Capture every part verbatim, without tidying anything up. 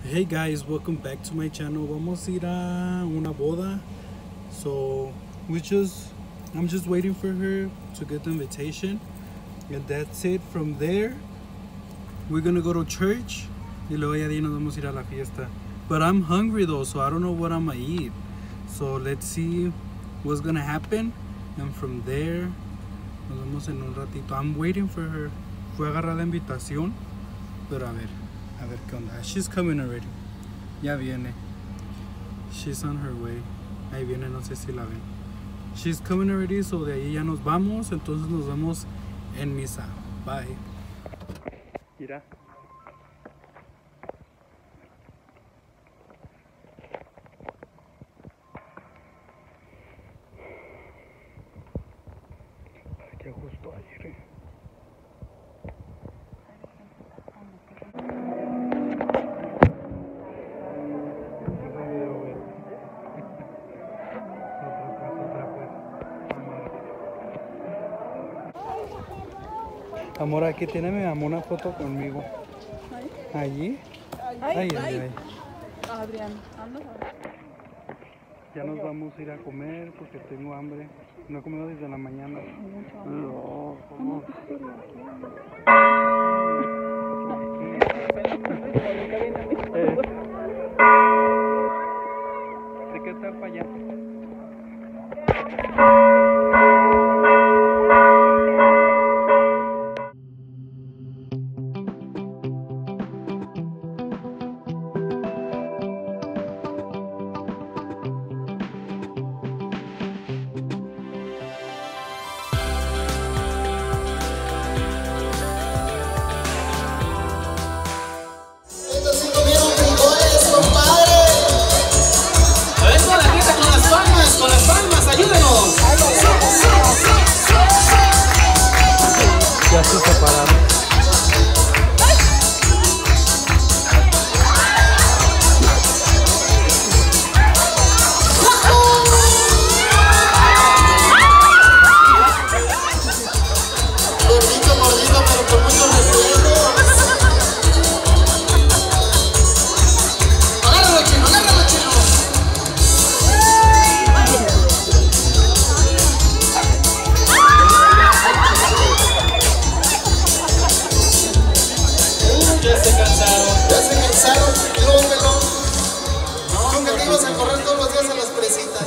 Hey guys, welcome back to my channel. Vamos a ir a una boda. So we just I'm just waiting for her to get the invitation. And that's it. From there we're gonna go to church. Y luego ya de ahí nos vamos a ir a la fiesta. But I'm hungry though, so I don't know what I'm gonna eat. So let's see what's gonna happen. And from there nos vemos en un ratito. I'm waiting for her. Fue a agarrar la invitación. Pero a ver. A ver qué onda. She's coming already. Ya viene. She's on her way. Ahí viene, no sé si la ven. She's coming already, so de ahí ya nos vamos. Entonces nos vemos en misa. Bye. Mira. Ay, qué justo ayer. Amor, aquí tiene mi mamá una foto conmigo. ¿Allí? Ay, ay, ay. ay. Adrián, anda. Ya nos vamos a ir a comer porque tengo hambre. No he comido desde la mañana. No, ¿cómo? eh. ¿De qué tal para allá? Ya se separaron. Gordito, gordito, pero con mucho respeto. Agárralo, chino, agárralo, chino. Ya se cansaron. Ya se cansaron. Y luego pelón. Tú que te ibas a correr todos los días a las presitas.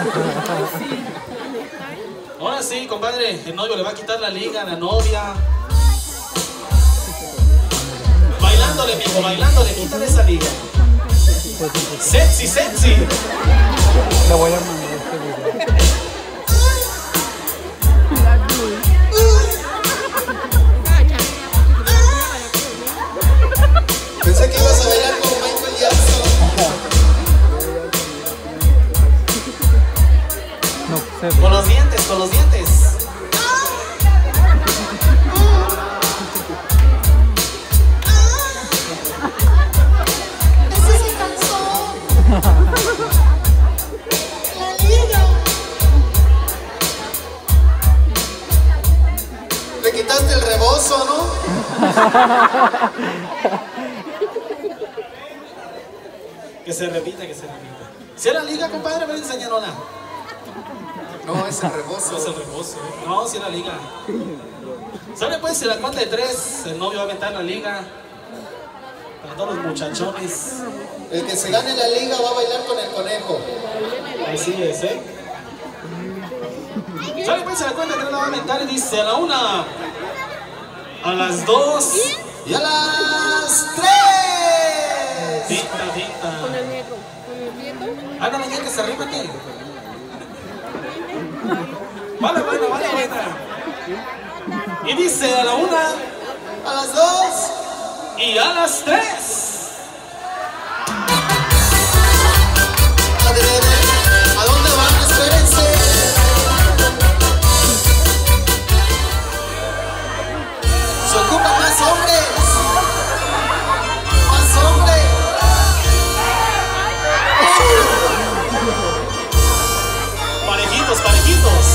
Ahora sí, compadre, el novio le va a quitar la liga a la novia. Bailándole, mijo, bailándole, quítale esa liga. Sexy, sexy. Le voy a mandar este video. Pensé que ibas a bailar como Michael Jackson. No, se ve. Con los dientes, con los dientes. Ese se cansó. La liga. Le quitaste el rebozo, ¿no? Que se repita, que se repita. Si era liga, compadre, ven, enseñarola. No, es el rebozo. No es el rebozo. No, si era liga. ¿Sabe pues si la cuenta de tres el novio va a aventar la liga? Para todos los muchachones. El que se gane la liga va a bailar con el conejo. Así es, ¿eh? ¿Sabe pues si la cuenta de tres la va a aventar? Y dice a la una, a las dos Y a las tres. Tinta, tinta. Con el nieto. Con el nieto. Ándale, ya que se arriba aquí. Vale, bueno, vale, bueno. Y dice a la una, A las dos. y a las tres. Adrede. ¿A dónde van? Espérense. Se ocupan más hombres. Más hombres. Parejitos, parejitos.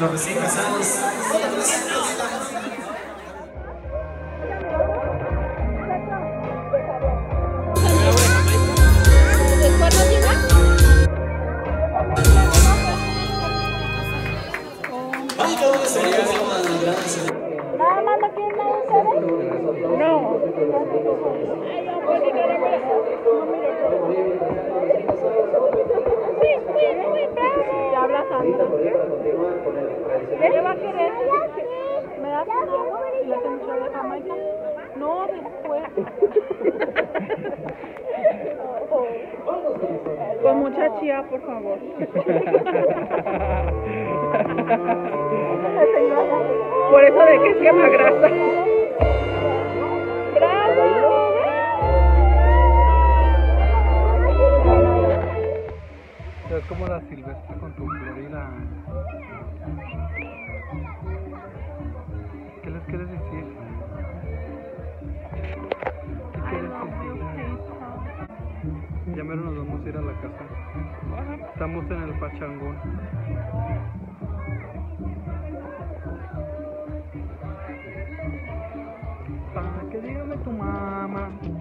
los recién casados. Ay, cada vez se me hace una gran señal. ¿Nada más lo quieren dar ustedes? No. Sí, sí, muy bravo. Te habla Sandra. ¿Qué va a querer? ¿Me das un agua y le hacen mucho de Jamaica? No, después. Con mucha chía, por favor. Por eso de que quema grasa. ¡Bravo! Es como la silvestre con tu Florida. ¿Qué les quieres decir? ¿Qué quieres decir? Ya mero nos vamos a ir a la casa. Estamos en el pachangón. Para que dígame tu mamá.